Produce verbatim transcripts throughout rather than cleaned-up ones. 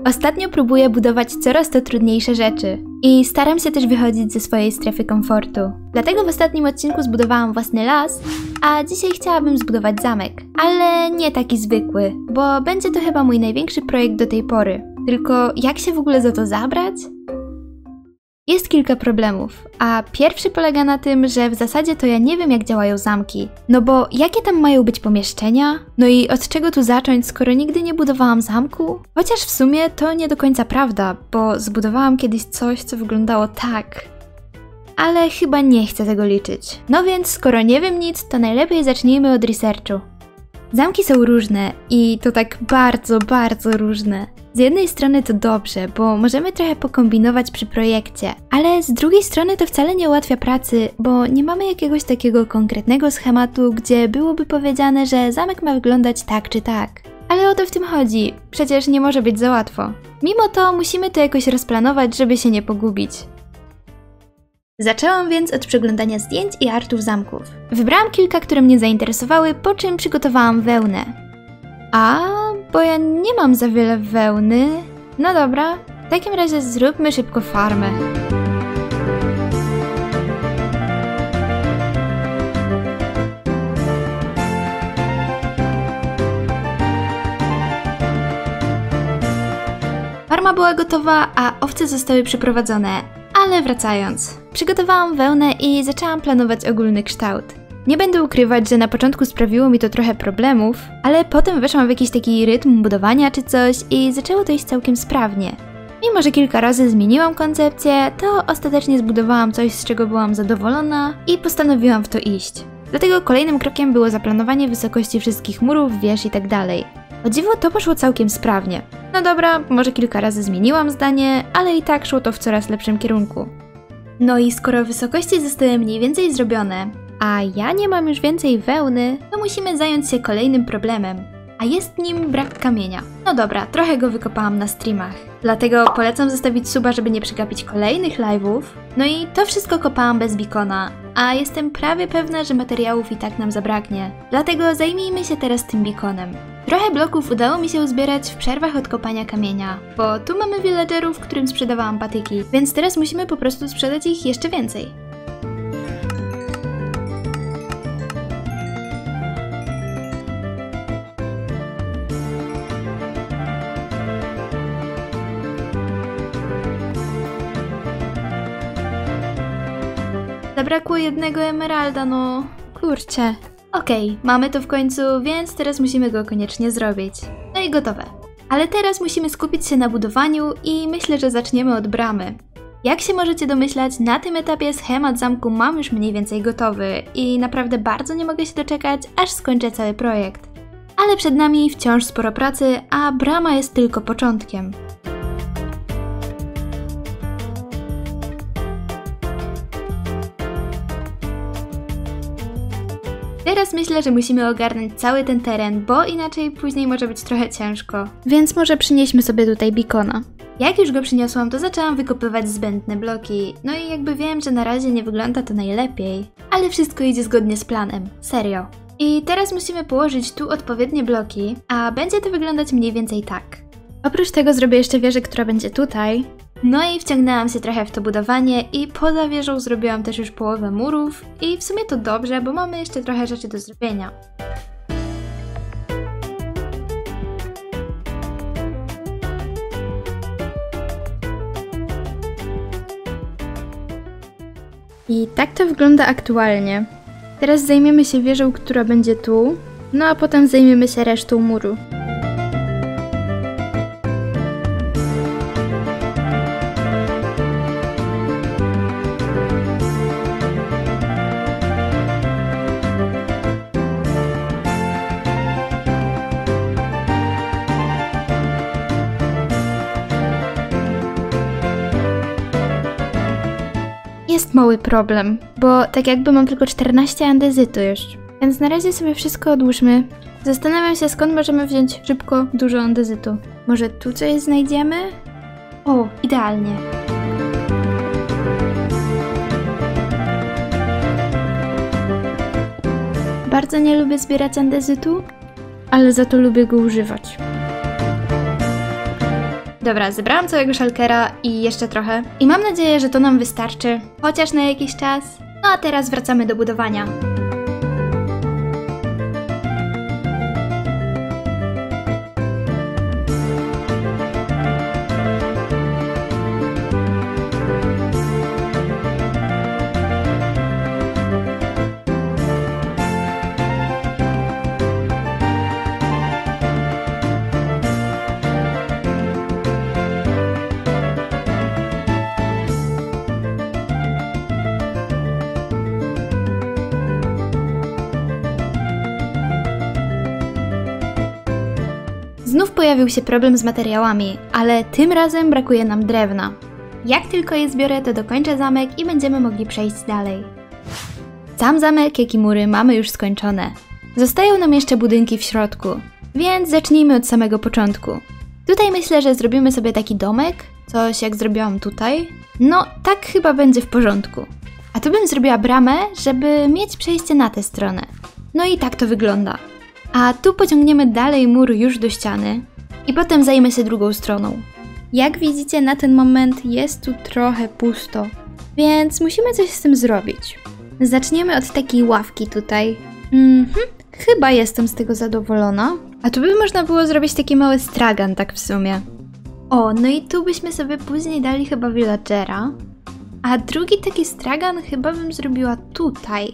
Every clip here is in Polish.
Ostatnio próbuję budować coraz to trudniejsze rzeczy i staram się też wychodzić ze swojej strefy komfortu. Dlatego w ostatnim odcinku zbudowałam własny las, a dzisiaj chciałabym zbudować zamek. Ale nie taki zwykły, bo będzie to chyba mój największy projekt do tej pory. Tylko jak się w ogóle za to zabrać? Jest kilka problemów, a pierwszy polega na tym, że w zasadzie to ja nie wiem, jak działają zamki. No bo jakie tam mają być pomieszczenia? No i od czego tu zacząć, skoro nigdy nie budowałam zamku? Chociaż w sumie to nie do końca prawda, bo zbudowałam kiedyś coś, co wyglądało tak. Ale chyba nie chcę tego liczyć. No więc skoro nie wiem nic, to najlepiej zacznijmy od researchu. Zamki są różne i to tak bardzo, bardzo różne. Z jednej strony to dobrze, bo możemy trochę pokombinować przy projekcie, ale z drugiej strony to wcale nie ułatwia pracy, bo nie mamy jakiegoś takiego konkretnego schematu, gdzie byłoby powiedziane, że zamek ma wyglądać tak czy tak. Ale o to w tym chodzi, przecież nie może być za łatwo. Mimo to musimy to jakoś rozplanować, żeby się nie pogubić. Zaczęłam więc od przeglądania zdjęć i artów zamków. Wybrałam kilka, które mnie zainteresowały, po czym przygotowałam wełnę. A, bo ja nie mam za wiele wełny. No dobra, w takim razie zróbmy szybko farmę. Farma była gotowa, a owce zostały przyprowadzone. Ale wracając, przygotowałam wełnę i zaczęłam planować ogólny kształt. Nie będę ukrywać, że na początku sprawiło mi to trochę problemów, ale potem weszłam w jakiś taki rytm budowania czy coś i zaczęło to iść całkiem sprawnie. Mimo że kilka razy zmieniłam koncepcję, to ostatecznie zbudowałam coś, z czego byłam zadowolona i postanowiłam w to iść. Dlatego kolejnym krokiem było zaplanowanie wysokości wszystkich murów, wież i tak dalej. O dziwo to poszło całkiem sprawnie. No dobra, może kilka razy zmieniłam zdanie, ale i tak szło to w coraz lepszym kierunku. No i skoro wysokości zostały mniej więcej zrobione, a ja nie mam już więcej wełny, to musimy zająć się kolejnym problemem, a jest nim brak kamienia. No dobra, trochę go wykopałam na streamach, dlatego polecam zostawić suba, żeby nie przegapić kolejnych live'ów. No i to wszystko kopałam bez beacona, a jestem prawie pewna, że materiałów i tak nam zabraknie. Dlatego zajmijmy się teraz tym beaconem. Trochę bloków udało mi się uzbierać w przerwach od kopania kamienia, bo tu mamy villagerów, którym sprzedawałam patyki, więc teraz musimy po prostu sprzedać ich jeszcze więcej. Zabrakło jednego emeralda, no kurczę. Okej, mamy to w końcu, więc teraz musimy go koniecznie zrobić. No i gotowe. Ale teraz musimy skupić się na budowaniu i myślę, że zaczniemy od bramy. Jak się możecie domyślać, na tym etapie schemat zamku mam już mniej więcej gotowy i naprawdę bardzo nie mogę się doczekać, aż skończę cały projekt. Ale przed nami wciąż sporo pracy, a brama jest tylko początkiem. Teraz myślę, że musimy ogarnąć cały ten teren, bo inaczej później może być trochę ciężko. Więc może przynieśmy sobie tutaj beacona. Jak już go przyniosłam, to zaczęłam wykopywać zbędne bloki. No i jakby wiem, że na razie nie wygląda to najlepiej, ale wszystko idzie zgodnie z planem. Serio. I teraz musimy położyć tu odpowiednie bloki, a będzie to wyglądać mniej więcej tak. Oprócz tego zrobię jeszcze wieżę, która będzie tutaj. No i wciągnęłam się trochę w to budowanie i poza wieżą zrobiłam też już połowę murów i w sumie to dobrze, bo mamy jeszcze trochę rzeczy do zrobienia. I tak to wygląda aktualnie. Teraz zajmiemy się wieżą, która będzie tu, no a potem zajmiemy się resztą muru. Jest mały problem, bo tak jakby mam tylko czternaście andezytu już. Więc na razie sobie wszystko odłóżmy. Zastanawiam się, skąd możemy wziąć szybko dużo andezytu. Może tu coś znajdziemy? O, idealnie. Bardzo nie lubię zbierać andezytu, ale za to lubię go używać. Dobra, zebrałam całego szalkera i jeszcze trochę. I mam nadzieję, że to nam wystarczy, chociaż na jakiś czas. No a teraz wracamy do budowania. Znów pojawił się problem z materiałami, ale tym razem brakuje nam drewna. Jak tylko je zbiorę, to dokończę zamek i będziemy mogli przejść dalej. Sam zamek, jak i mury mamy już skończone. Zostają nam jeszcze budynki w środku, więc zacznijmy od samego początku. Tutaj myślę, że zrobimy sobie taki domek, coś jak zrobiłam tutaj. No, tak chyba będzie w porządku. A tu bym zrobiła bramę, żeby mieć przejście na tę stronę. No i tak to wygląda. A tu pociągniemy dalej mur już do ściany i potem zajmę się drugą stroną. Jak widzicie, na ten moment jest tu trochę pusto, więc musimy coś z tym zrobić. Zaczniemy od takiej ławki tutaj. Mhm, chyba jestem z tego zadowolona. A tu by można było zrobić taki mały stragan, tak w sumie. O, no i tu byśmy sobie później dali chyba villagera. A drugi taki stragan chyba bym zrobiła tutaj.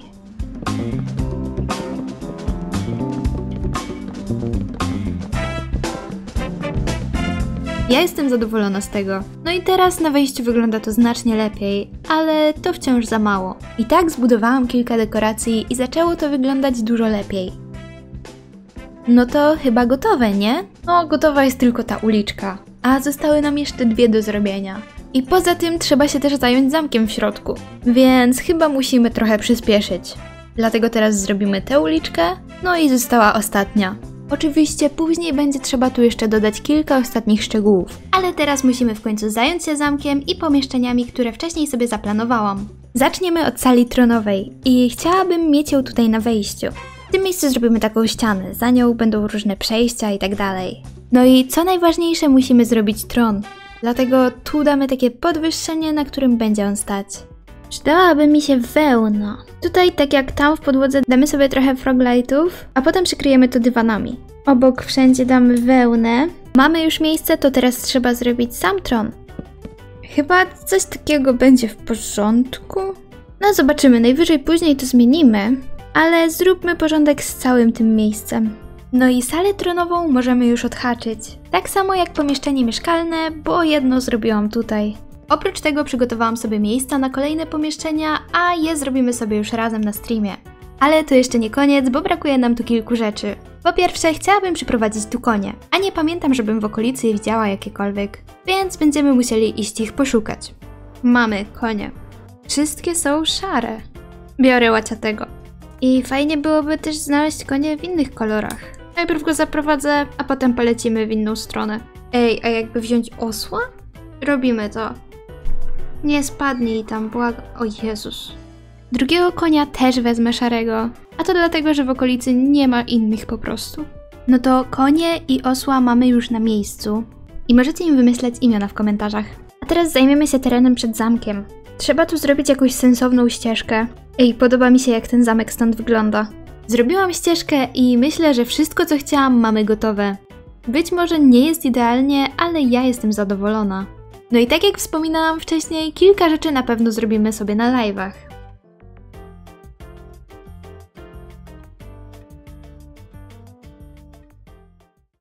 Ja jestem zadowolona z tego. No i teraz na wejściu wygląda to znacznie lepiej, ale to wciąż za mało. I tak zbudowałam kilka dekoracji i zaczęło to wyglądać dużo lepiej. No to chyba gotowe, nie? No, gotowa jest tylko ta uliczka, a zostały nam jeszcze dwie do zrobienia. I poza tym trzeba się też zająć zamkiem w środku, więc chyba musimy trochę przyspieszyć. Dlatego teraz zrobimy tę uliczkę, no i została ostatnia. Oczywiście później będzie trzeba tu jeszcze dodać kilka ostatnich szczegółów, ale teraz musimy w końcu zająć się zamkiem i pomieszczeniami, które wcześniej sobie zaplanowałam. Zaczniemy od sali tronowej i chciałabym mieć ją tutaj na wejściu. W tym miejscu zrobimy taką ścianę, za nią będą różne przejścia i tak dalej. No i co najważniejsze, musimy zrobić tron, dlatego tu damy takie podwyższenie, na którym będzie on stać. Przydałaby mi się wełna. Tutaj, tak jak tam w podłodze, damy sobie trochę froglightów, a potem przykryjemy to dywanami. Obok wszędzie damy wełnę. Mamy już miejsce, to teraz trzeba zrobić sam tron. Chyba coś takiego będzie w porządku. No zobaczymy, najwyżej później to zmienimy, ale zróbmy porządek z całym tym miejscem. No i salę tronową możemy już odhaczyć. Tak samo jak pomieszczenie mieszkalne, bo jedno zrobiłam tutaj. Oprócz tego przygotowałam sobie miejsca na kolejne pomieszczenia, a je zrobimy sobie już razem na streamie. Ale to jeszcze nie koniec, bo brakuje nam tu kilku rzeczy. Po pierwsze, chciałabym przyprowadzić tu konie, a nie pamiętam, żebym w okolicy widziała jakiekolwiek, więc będziemy musieli iść ich poszukać. Mamy konie. Wszystkie są szare. Biorę łaciatego. I fajnie byłoby też znaleźć konie w innych kolorach. Najpierw go zaprowadzę, a potem polecimy w inną stronę. Ej, a jakby wziąć osła? Robimy to. Nie spadnij tam, błagam. O Jezus. Drugiego konia też wezmę szarego, a to dlatego, że w okolicy nie ma innych po prostu. No to konie i osła mamy już na miejscu i możecie im wymyśleć imiona w komentarzach. A teraz zajmiemy się terenem przed zamkiem. Trzeba tu zrobić jakąś sensowną ścieżkę. Ej, podoba mi się, jak ten zamek stąd wygląda. Zrobiłam ścieżkę i myślę, że wszystko, co chciałam, mamy gotowe. Być może nie jest idealnie, ale ja jestem zadowolona. No i tak jak wspominałam wcześniej, kilka rzeczy na pewno zrobimy sobie na live'ach.